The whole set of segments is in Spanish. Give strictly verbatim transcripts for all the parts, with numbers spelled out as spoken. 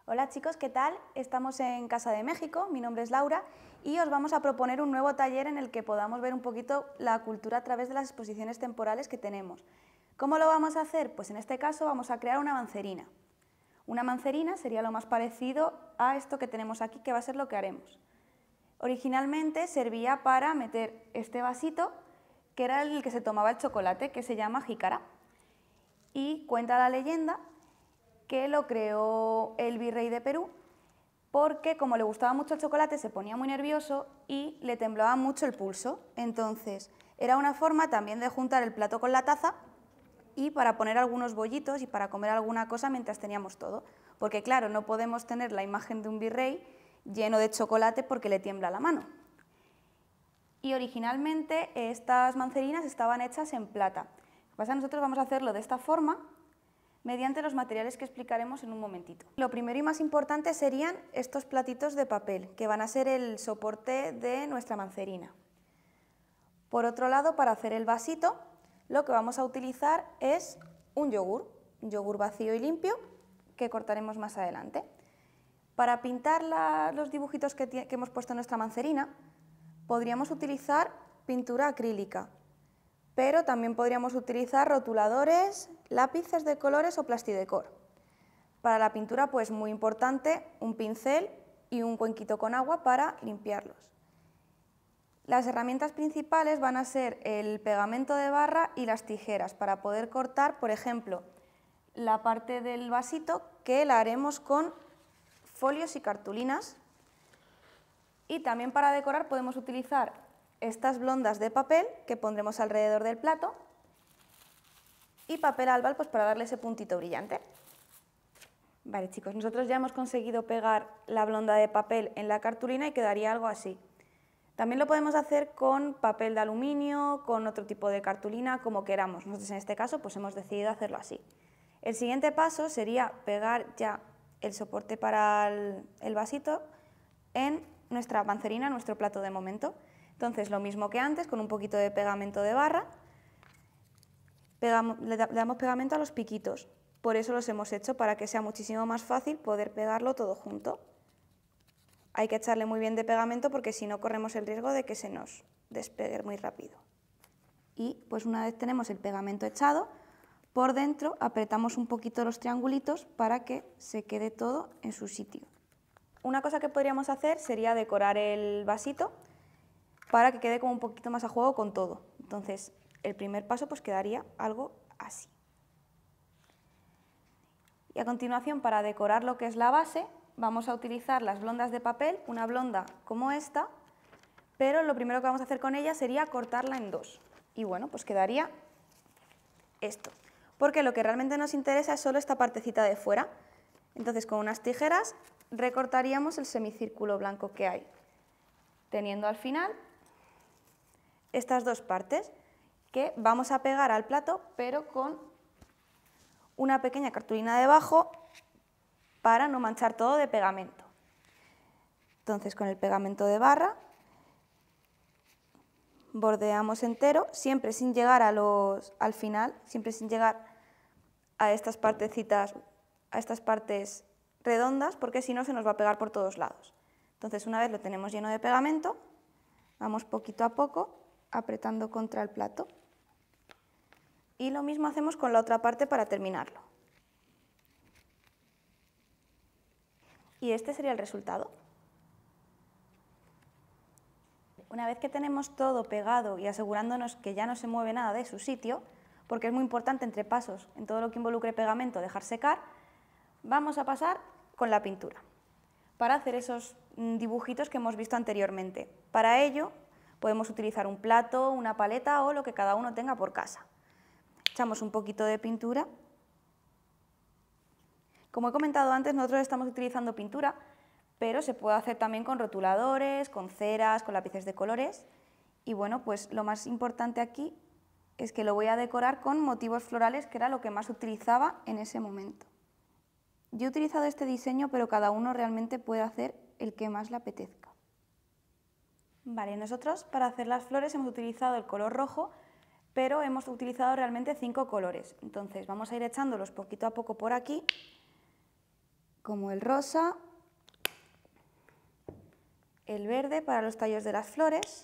Hola chicos, ¿qué tal? Estamos en Casa de México, mi nombre es Laura y os vamos a proponer un nuevo taller en el que podamos ver un poquito la cultura a través de las exposiciones temporales que tenemos. ¿Cómo lo vamos a hacer? Pues en este caso vamos a crear una mancerina. Una mancerina sería lo más parecido a esto que tenemos aquí, que va a ser lo que haremos. Originalmente servía para meter este vasito, que era el que se tomaba el chocolate, que se llama jícara. Y cuenta la leyenda que lo creó el virrey de Perú, porque como le gustaba mucho el chocolate se ponía muy nervioso y le temblaba mucho el pulso. Entonces era una forma también de juntar el plato con la taza y para poner algunos bollitos y para comer alguna cosa mientras teníamos todo. Porque claro, no podemos tener la imagen de un virrey lleno de chocolate porque le tiembla la mano. Y originalmente estas mancerinas estaban hechas en plata. Lo que pasa es que nosotros vamos a hacerlo de esta forma, mediante los materiales que explicaremos en un momentito. Lo primero y más importante serían estos platitos de papel, que van a ser el soporte de nuestra mancerina. Por otro lado, para hacer el vasito, lo que vamos a utilizar es un yogur, un yogur vacío y limpio, que cortaremos más adelante. Para pintar la, los dibujitos que, que hemos puesto en nuestra mancerina, podríamos utilizar pintura acrílica, pero también podríamos utilizar rotuladores, lápices de colores o plastidecor. Para la pintura, pues muy importante, un pincel y un cuenquito con agua para limpiarlos. Las herramientas principales van a ser el pegamento de barra y las tijeras para poder cortar, por ejemplo, la parte del vasito, que la haremos con folios y cartulinas. Y también para decorar podemos utilizar estas blondas de papel que pondremos alrededor del plato y papel albal pues para darle ese puntito brillante. Vale chicos, nosotros ya hemos conseguido pegar la blonda de papel en la cartulina y quedaría algo así. También lo podemos hacer con papel de aluminio, con otro tipo de cartulina, como queramos. Nosotros en este caso pues hemos decidido hacerlo así. El siguiente paso sería pegar ya el soporte para el, el vasito en nuestra mancerina, nuestro plato de momento. Entonces, lo mismo que antes, con un poquito de pegamento de barra, pegamos, le, da, le damos pegamento a los piquitos. Por eso los hemos hecho, para que sea muchísimo más fácil poder pegarlo todo junto. Hay que echarle muy bien de pegamento porque si no corremos el riesgo de que se nos despegue muy rápido. Y pues una vez tenemos el pegamento echado, por dentro apretamos un poquito los triangulitos para que se quede todo en su sitio. Una cosa que podríamos hacer sería decorar el vasito para que quede como un poquito más a juego con todo. Entonces, el primer paso pues quedaría algo así. Y a continuación, para decorar lo que es la base, vamos a utilizar las blondas de papel, una blonda como esta, pero lo primero que vamos a hacer con ella sería cortarla en dos. Y bueno, pues quedaría esto. Porque lo que realmente nos interesa es solo esta partecita de fuera. Entonces, con unas tijeras recortaríamos el semicírculo blanco que hay, teniendo al final estas dos partes que vamos a pegar al plato, pero con una pequeña cartulina debajo para no manchar todo de pegamento. Entonces, con el pegamento de barra bordeamos entero, siempre sin llegar a los, al final, siempre sin llegar a estas partecitas, a estas partes redondas, porque si no se nos va a pegar por todos lados. Entonces, una vez lo tenemos lleno de pegamento, vamos poquito a poco apretando contra el plato. Y lo mismo hacemos con la otra parte para terminarlo. Y este sería el resultado. Una vez que tenemos todo pegado y asegurándonos que ya no se mueve nada de su sitio, porque es muy importante entre pasos, en todo lo que involucre pegamento, dejar secar, vamos a pasar con la pintura, para hacer esos dibujitos que hemos visto anteriormente. Para ello podemos utilizar un plato, una paleta o lo que cada uno tenga por casa. Echamos un poquito de pintura. Como he comentado antes, nosotros estamos utilizando pintura, pero se puede hacer también con rotuladores, con ceras, con lápices de colores. Y bueno, pues lo más importante aquí es que lo voy a decorar con motivos florales, que era lo que más utilizaba en ese momento. Yo he utilizado este diseño, pero cada uno realmente puede hacer el que más le apetezca. Vale, nosotros para hacer las flores hemos utilizado el color rojo, pero hemos utilizado realmente cinco colores. Entonces vamos a ir echándolos poquito a poco por aquí como el rosa, el verde para los tallos de las flores,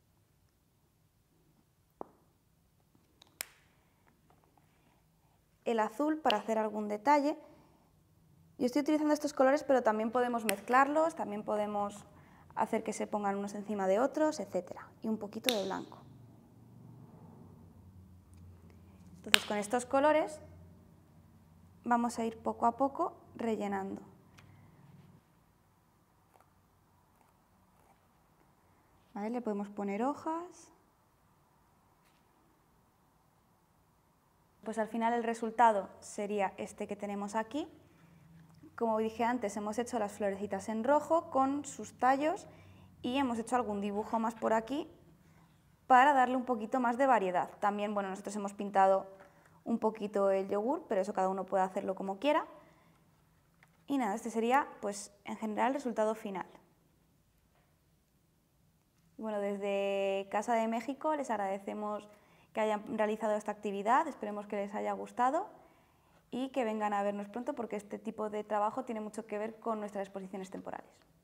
el azul para hacer algún detalle. Yo estoy utilizando estos colores, pero también podemos mezclarlos, también podemos hacer que se pongan unos encima de otros, etcétera. Y un poquito de blanco. Entonces, con estos colores vamos a ir poco a poco rellenando. ¿Vale? Le podemos poner hojas. Pues al final el resultado sería este que tenemos aquí. Como dije antes, hemos hecho las florecitas en rojo con sus tallos y hemos hecho algún dibujo más por aquí para darle un poquito más de variedad. También, bueno, nosotros hemos pintado un poquito el yogur, pero eso cada uno puede hacerlo como quiera. Y nada, este sería, pues, en general el resultado final. Bueno, desde Casa de México les agradecemos que hayan realizado esta actividad, esperemos que les haya gustado y que vengan a vernos pronto porque este tipo de trabajo tiene mucho que ver con nuestras exposiciones temporales.